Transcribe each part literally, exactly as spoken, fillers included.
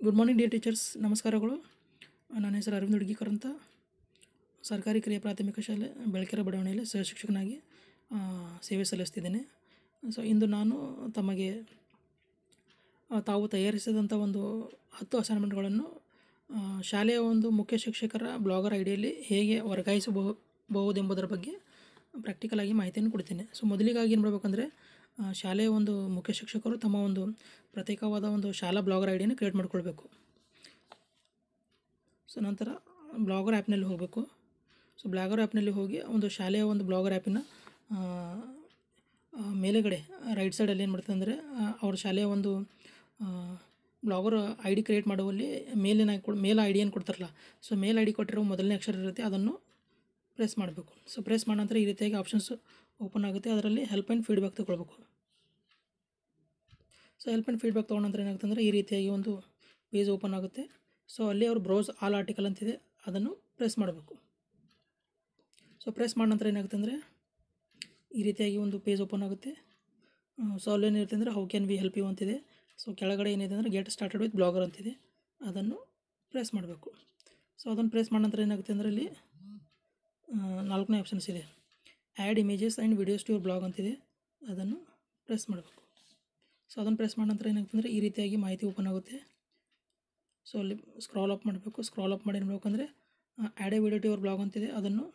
Good morning dear teachers, ನಮಸ್ಕಾರಗಳು. ನನ್ನ ಹೆಸರು ಅರವಿಂದ್ ಹುಡುಗಿಕರ್ ಅಂತ. ಸರ್ಕಾರಿ ಕಿರಿಯ ಪ್ರಾಥಮಿಕ ಶಾಲೆ ಬೆಳಕೆರೆ ಬಡಾವಣೆಯಲ್ಲಿ ಸಹಶಿಕ್ಷಕನಾಗಿ ಆ, ಸೇವೆ ಸಲ್ಲಿಸ್ತಿದ್ದೇನೆ. ಸೊ ಇಂದು ನಾನು ತಮಗೆ ಆ, ತಾವು ತಯಾರಿಸಿದಂಥ ಒಂದು ಹತ್ತು ಅಸೈನ್ಮೆಂಟ್ಗಳನ್ನು ಆ, ಶಾಲೆಯ ಒಂದು ಮುಖ್ಯ ಶಿಕ್ಷಕರ ಬ್ಲಾಗರ್ ಐಡಿಯಲ್ಲಿ ಹೇಗೆ ವರ್ಗಾಯಿಸಬಹುದೆಂಬುದರ ಬಗ್ಗೆ ಪ್ರಾಕ್ಟಿಕಲ್ ಆಗಿ ಮಾಹಿತಿಯನ್ನು ಕೊಡ್ತೇನೆ. ಸೊ ಮೊದಲಿಗಾಗಿ ಏನು ಮಾಡಬೇಕಂದ್ರೆ, ಆ, ಶಾಲೆಯ ಒಂದು ಮುಖ್ಯ ಶಿಕ್ಷಕರು ತಮ್ಮ ಒಂದು ಪ್ರತ್ಯೇಕವಾದ ಒಂದು ಶಾಲಾ ಬ್ಲಾಗರ್ ಐಡಿಯನ್ನು ಕ್ರಿಯೇಟ್ ಮಾಡ್ಕೊಳ್ಬೇಕು. ಸೊ ನಂತರ ಬ್ಲಾಗರ್ ಆ್ಯಪ್ನಲ್ಲಿ ಹೋಗಬೇಕು. ಸೊ ಬ್ಲಾಗರ್ ಆ್ಯಪ್ನಲ್ಲಿ ಹೋಗಿ ಒಂದು ಶಾಲೆಯ ಒಂದು ಬ್ಲಾಗರ್ ಆ್ಯಪಿನ ಮೇಲೆಗಡೆ ರೈಟ್ ಸೈಡಲ್ಲಿ ಏನು ಮಾಡ್ತದೆ ಅಂದರೆ, ಅವ್ರ ಶಾಲೆಯ ಒಂದು ಬ್ಲಾಗರ್ ಐ ಡಿ ಕ್ರಿಯೇಟ್ ಮಾಡುವಲ್ಲಿ ಮೇಲಿನ ಕೊಡ್ ಮೇಲ್ ಐ ಡಿಯನ್ನು ಕೊಡ್ತಾರಲ್ಲ, ಸೊ ಮೇಲ್ ಐ ಡಿ ಕೊಟ್ಟಿರೋ ಮೊದಲನೇ ಅಕ್ಷರ ಇರುತ್ತೆ, ಅದನ್ನು ಪ್ರೆಸ್ ಮಾಡಬೇಕು. ಸೊ ಪ್ರೆಸ್ ಮಾಡೋ ನಂತರ ಈ ರೀತಿಯಾಗಿ ಆಪ್ಷನ್ಸ್ ಓಪನ್ ಆಗುತ್ತೆ. ಅದರಲ್ಲಿ ಹೆಲ್ಪ್ ಆ್ಯಂಡ್ ಫೀಡ್ಬ್ಯಾಕ್ ತೊಗೊಳ್ಬೇಕು. ಸೊ ಹೆಲ್ಪ್ ಆ್ಯಂಡ್ ಫೀಡ್ಬ್ಯಾಕ್ ತೊಗೊಂಡ ನಂತರ ಏನಾಗುತ್ತೆ ಅಂದರೆ, ಈ ರೀತಿಯಾಗಿ ಒಂದು ಪೇಜ್ ಓಪನ್ ಆಗುತ್ತೆ. ಸೊ ಅಲ್ಲಿ ಅವರು ಬ್ರೌಸ್ ಆಲ್ ಆರ್ಟಿಕಲ್ ಅಂತಿದೆ, ಅದನ್ನು ಪ್ರೆಸ್ ಮಾಡಬೇಕು. ಸೊ ಪ್ರೆಸ್ ಮಾಡಿದ ನಂತರ ಏನಾಗುತ್ತೆ ಅಂದರೆ, ಈ ರೀತಿಯಾಗಿ ಒಂದು ಪೇಜ್ ಓಪನ್ ಆಗುತ್ತೆ. ಸೊ ಅಲ್ಲೇನಿರುತ್ತೆ ಅಂದರೆ, how can we help you ಅಂತಿದೆ. ಸೊ ಕೆಳಗಡೆ ಏನಿದೆ ಅಂದರೆ, ಗೆಟ್ ಸ್ಟಾರ್ಟೆಡ್ ವಿತ್ ಬ್ಲಾಗರ್ ಅಂತಿದೆ, ಅದನ್ನು ಪ್ರೆಸ್ ಮಾಡಬೇಕು. ಸೊ ಅದನ್ನು ಪ್ರೆಸ್ ಮಾಡಿದ ನಂತರ ಏನಾಗುತ್ತೆ ಅಂದರೆ, ಇಲ್ಲಿ ನಾಲ್ಕನೇ ಆಪ್ಷನ್ಸ್ ಇದೆ, add images and videos to your blog ಅಂತಿದೆ, ಅದನ್ನು ಪ್ರೆಸ್ ಮಾಡಬೇಕು. ಸೊ ಅದನ್ನು ಪ್ರೆಸ್ ಮಾಡಿದ ನಂತರ ಏನಾಗುತ್ತೆ ಅಂದರೆ, ಈ ರೀತಿಯಾಗಿ ಮಾಹಿತಿ ಓಪನ್ ಆಗುತ್ತೆ. ಸೊ ಅಲ್ಲಿ ಸ್ಕ್ರಾಲ್ ಅಪ್ ಮಾಡಬೇಕು. ಸ್ಕ್ರಾಲ್ ಅಪ್ ಮಾಡಿ ಏನು ಮಾಡಬೇಕಂದ್ರೆ, add a video to your blog ಅಂತಿದೆ, ಅದನ್ನು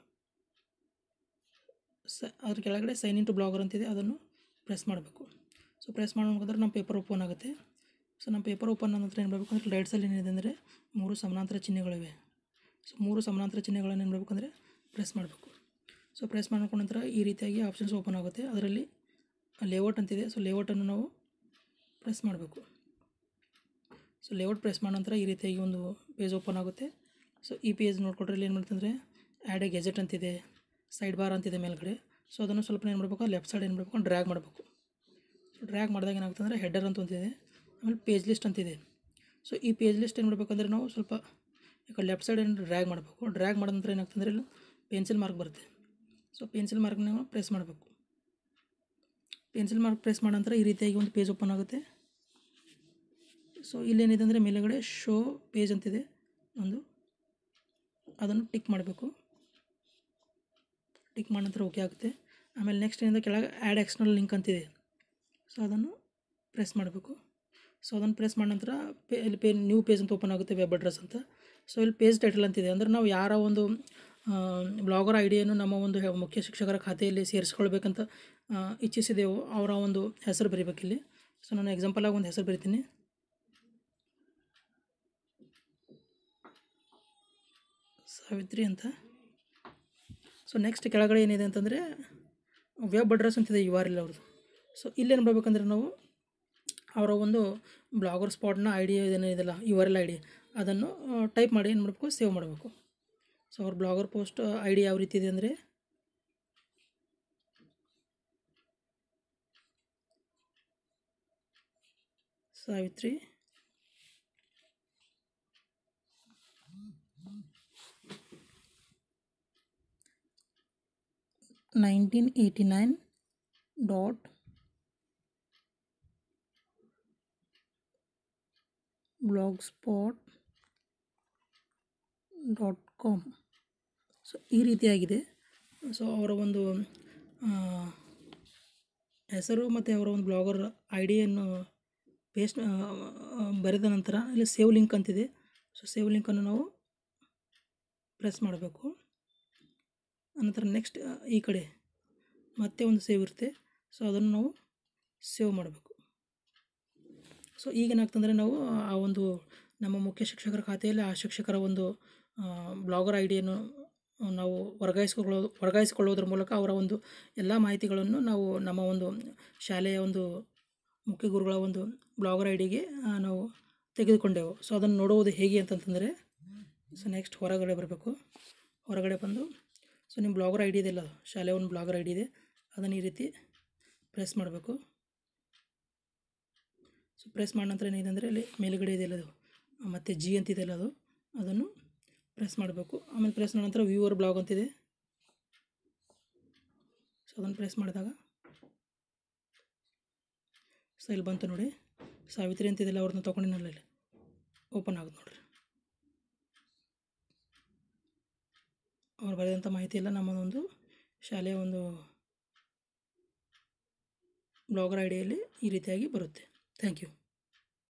ಸ ಅದ್ರ ಕೆಳಗಡೆ ಸೈನ್ ಇನ್ ಟು ಬ್ಲಾಗರ್ ಅಂತಿದೆ, ಅದನ್ನು ಪ್ರೆಸ್ ಮಾಡಬೇಕು. ಸೊ ಪ್ರೆಸ್ ಮಾಡ್ಬೇಕಾದ್ರೆ ನಮ್ಮ ಪೇಪರ್ ಓಪನ್ ಆಗುತ್ತೆ. ಸೊ ನಮ್ಮ ಪೇಪರ್ ಓಪನ್ ಆದ ನಂತರ ಏನು ಮಾಡಬೇಕು ಅಂದರೆ, ರೈಟ್ ಸೈಡ್ ಏನಿದೆ ಅಂದರೆ ಮೂರು ಸಮಾನಾಂತರ ಚಿಹ್ನೆಗಳಿವೆ. ಸೊ ಮೂರು ಸಮಾನಾಂತರ ಚಿಹ್ನೆಗಳನ್ನು ಏನು ಮಾಡಬೇಕಂದ್ರೆ ಪ್ರೆಸ್ ಮಾಡಬೇಕು. ಸೊ ಪ್ರೆಸ್ ಮಾಡ್ಕೊಂಡ ನಂತರ ಈ ರೀತಿಯಾಗಿ ಆಪ್ಷನ್ಸ್ ಓಪನ್ ಆಗುತ್ತೆ. ಅದರಲ್ಲಿ ಲೇಔಟ್ ಅಂತಿದೆ, ಸೊ ಲೇಔಟನ್ನು ನಾವು ಪ್ರೆಸ್ ಮಾಡಬೇಕು. ಸೊ ಲೇಔಟ್ ಪ್ರೆಸ್ ಮಾಡಿದ ನಂತರ ಈ ರೀತಿಯಾಗಿ ಒಂದು ಪೇಜ್ ಓಪನ್ ಆಗುತ್ತೆ. ಸೊ ಈ ಪೇಜ್ ನೋಡ್ಕೊಂಡ್ರೆ ಇಲ್ಲಿ ಏನು ಮಾಡ್ತಂದರೆ, ಆ್ಯಡ್ ಎ ಗೆಜೆಟ್ ಅಂತಿದೆ, ಸೈಡ್ ಬಾರ್ ಅಂತಿದೆ ಮೇಲ್ಗಡೆ. ಸೊ ಅದನ್ನು ಸ್ವಲ್ಪ ಏನು ಮಾಡಬೇಕು, ಲೆಫ್ಟ್ ಸೈಡ್ ಏನು ಮಾಡಬೇಕು, ಡ್ರ್ಯಾಗ್ ಮಾಡಬೇಕು. ಸೊ ಡ್ರ್ಯಾಗ್ ಮಾಡಿದಾಗ ಏನಾಗುತ್ತೆ ಅಂದರೆ, ಹೆಡರ್ ಅಂತ ಒಂದಿದೆ, ಆಮೇಲೆ ಪೇಜ್ ಲಿಸ್ಟ್ ಅಂತಿದೆ. ಸೊ ಈ ಪೇಜ್ ಲಿಸ್ಟ್ ಏನು ಮಾಡಬೇಕಂದ್ರೆ, ನಾವು ಸ್ವಲ್ಪ ಈಗ ಲೆಫ್ಟ್ ಸೈಡ್ ಏನು ಡ್ರ್ಯಾಗ್ ಮಾಡಬೇಕು. ಡ್ರ್ಯಾಗ್ ಮಾಡಿದ ನಂತರ ಏನಾಗ್ತದೆ ಅಂದರೆ, ಇಲ್ಲಿ ಪೆನ್ಸಿಲ್ ಮಾರ್ಕ್ ಬರುತ್ತೆ. ಸೊ ಪೆನ್ಸಿಲ್ ಮಾರ್ಕ್ ನಾವು ಪ್ರೆಸ್ ಮಾಡಬೇಕು. ಪೆನ್ಸಿಲ್ ಮಾರ್ಕ್ ಪ್ರೆಸ್ ಮಾಡಿದ ನಂತರ ಈ ರೀತಿಯಾಗಿ ಒಂದು ಪೇಜ್ ಓಪನ್ ಆಗುತ್ತೆ. ಸೊ ಇಲ್ಲೇನಿದೆ ಅಂದರೆ, ಮೇಲುಗಡೆ ಶೋ ಪೇಜ್ ಅಂತಿದೆ ಒಂದು, ಅದನ್ನು ಟಿಕ್ ಮಾಡಬೇಕು. ಟಿಕ್ ಮಾಡಿದ ನಂತರ ಓಕೆ ಆಗುತ್ತೆ. ಆಮೇಲೆ ನೆಕ್ಸ್ಟ್ ಏನಿದೆ, ಕೆಳಗೆ ಆ್ಯಡ್ ಎಕ್ಸ್ಟರ್ನಲ್ ಲಿಂಕ್ ಅಂತಿದೆ, ಸೊ ಅದನ್ನು ಪ್ರೆಸ್ ಮಾಡಬೇಕು. ಸೊ ಅದನ್ನು ಪ್ರೆಸ್ ಮಾಡಿದ ನಂತರ ಪೇ ಇಲ್ಲಿ ಪೇ ನ್ಯೂ ಪೇಜ್ ಅಂತ ಓಪನ್ ಆಗುತ್ತೆ, ವೆಬ್ ಅಡ್ರೆಸ್ ಅಂತ. ಸೊ ಇಲ್ಲಿ ಪೇಜ್ ಟೈಟಲ್ ಅಂತಿದೆ, ಅಂದರೆ ನಾವು ಯಾರ ಒಂದು ಬ್ಲಾಗರ್ ಐಡಿಯನ್ನು ನಮ್ಮ ಒಂದು ಮುಖ್ಯ ಶಿಕ್ಷಕರ ಖಾತೆಯಲ್ಲಿ ಸೇರಿಸ್ಕೊಳ್ಬೇಕಂತ ಇಚ್ಛಿಸಿದೆವು, ಅವರ ಒಂದು ಹೆಸರು ಬರೀಬೇಕಿಲ್ಲಿ. ಸೊ ನಾನು ಎಕ್ಸಾಂಪಲಾಗಿ ಒಂದು ಹೆಸರು ಬರಿತೀನಿ, ಸಾವಿತ್ರಿ ಅಂತ. ಸೊ ನೆಕ್ಸ್ಟ್ ಕೆಳಗಡೆ ಏನಿದೆ ಅಂತಂದರೆ, ವೆಬ್ ಅಡ್ರೆಸ್ ಅಂತಿದೆ ಯು ಆರ್ ಎಲ್ ಅವ್ರದ್ದು. ಸೊ ಇಲ್ಲೇನು ಮಾಡಬೇಕಂದ್ರೆ, ನಾವು ಅವರ ಒಂದು ಬ್ಲಾಗರ್ ಸ್ಪಾಟ್ನ ಐ ಡಿ ಏನಿದೆಲ್ಲ U R L I D, ಅದನ್ನು ಟೈಪ್ ಮಾಡಿ ಏನು ಮಾಡಬೇಕು, ಸೇವ್ ಮಾಡಬೇಕು. ಸೊ ಅವ್ರ ಬ್ಲಾಗರ್ ಪೋಸ್ಟ್ ಐ ಡಿ ಯಾವ ರೀತಿ ಇದೆ ಅಂದರೆ, Savitri nineteen eighty nine dot blogspot dot com. So ಈ ರೀತಿಯಾಗಿದೆ. ಸೊ ಅವರ ಒಂದು ಹೆಸರು ಮತ್ತು ಅವರ ಒಂದು ಬ್ಲಾಗರ್ ಐ ಡಿಯನ್ನು ಪೇಸ್ಟ್ ಬರೆದ ನಂತರ ಇಲ್ಲಿ ಸೇವ್ ಲಿಂಕ್ ಅಂತಿದೆ. ಸೊ ಸೇವ್ ಲಿಂಕನ್ನು ನಾವು ಪ್ರೆಸ್ ಮಾಡಬೇಕು. ಅನಂತರ ನೆಕ್ಸ್ಟ್ ಈ ಕಡೆ ಮತ್ತೆ ಒಂದು ಸೇವ್ ಇರುತ್ತೆ, ಸೊ ಅದನ್ನು ನಾವು ಸೇವ್ ಮಾಡಬೇಕು. ಸೊ ಈಗೇನಾಗ್ತಂದರೆ, ನಾವು ಆ ಒಂದು ನಮ್ಮ ಮುಖ್ಯ ಶಿಕ್ಷಕರ ಖಾತೆಯಲ್ಲಿ ಆ ಶಿಕ್ಷಕರ ಒಂದು ಬ್ಲಾಗರ್ ಐ ಡಿಯನ್ನು ನಾವು ವರ್ಗಾಯಿಸಿಕೊಳ್ಳೋದು ವರ್ಗಾಯಿಸಿಕೊಳ್ಳೋದ್ರ ಮೂಲಕ ಅವರ ಒಂದು ಎಲ್ಲ ಮಾಹಿತಿಗಳನ್ನು ನಾವು ನಮ್ಮ ಒಂದು ಶಾಲೆಯ ಒಂದು ಮುಖ್ಯ ಗುರುಗಳ ಒಂದು ಬ್ಲಾಗರ್ ಐ ಡಿಗೆ ನಾವು ತೆಗೆದುಕೊಂಡೆವು. ಸೊ ಅದನ್ನು ನೋಡುವುದು ಹೇಗೆ ಅಂತಂತಂದರೆ, ಸೊ ನೆಕ್ಸ್ಟ್ ಹೊರಗಡೆ ಬರಬೇಕು. ಹೊರಗಡೆ ಬಂದು, ಸೊ ನಿಮ್ಮ ಬ್ಲಾಗರ್ ಐ ಡಿ ಇದೆಯಲ್ಲ, ಶಾಲೆಯ ಒಂದು ಬ್ಲಾಗರ್ ಐ ಡಿ ಇದೆ, ಅದನ್ನು ಈ ರೀತಿ ಪ್ರೆಸ್ ಮಾಡಬೇಕು. ಸೊ ಪ್ರೆಸ್ ಮಾಡಿದ ನಂತರ ಏನಿದೆ ಅಂದರೆ, ಇಲ್ಲಿ ಮೇಲುಗಡೆ ಇದೆಯಲ್ಲ ಅದು, ಮತ್ತು ಜಿ ಅಂತಿದೆಯಲ್ಲ ಅದು, ಅದನ್ನು ಪ್ರೆಸ್ ಮಾಡಬೇಕು. ಆಮೇಲೆ ಪ್ರೆಸ್ ಮಾಡಿದ ನಂತರ ವ್ಯೂವರ್ ಬ್ಲಾಗ್ ಅಂತಿದೆ, ಸೊ ಅದನ್ನು ಪ್ರೆಸ್ ಮಾಡಿದಾಗ ಸೊ ಇಲ್ಲಿ ಬಂತು ನೋಡಿ, ಸಾವಿತ್ರಿ ಅಂತಿದೆಯಲ್ಲ, ಅವ್ರನ್ನ ತೊಗೊಂಡಿನಲ್ಲ ಇಲ್ಲಿ, ಓಪನ್ ಆಗುತ್ತೆ ನೋಡಿರಿ. ಅವ್ರು ಬರೆದಂಥ ಮಾಹಿತಿ ಎಲ್ಲ ನಮ್ಮದೊಂದು ಶಾಲೆಯ ಒಂದು ಬ್ಲಾಗರ್ ಐ ಡಿಯಲ್ಲಿ ಈ ರೀತಿಯಾಗಿ ಬರುತ್ತೆ. Thank you.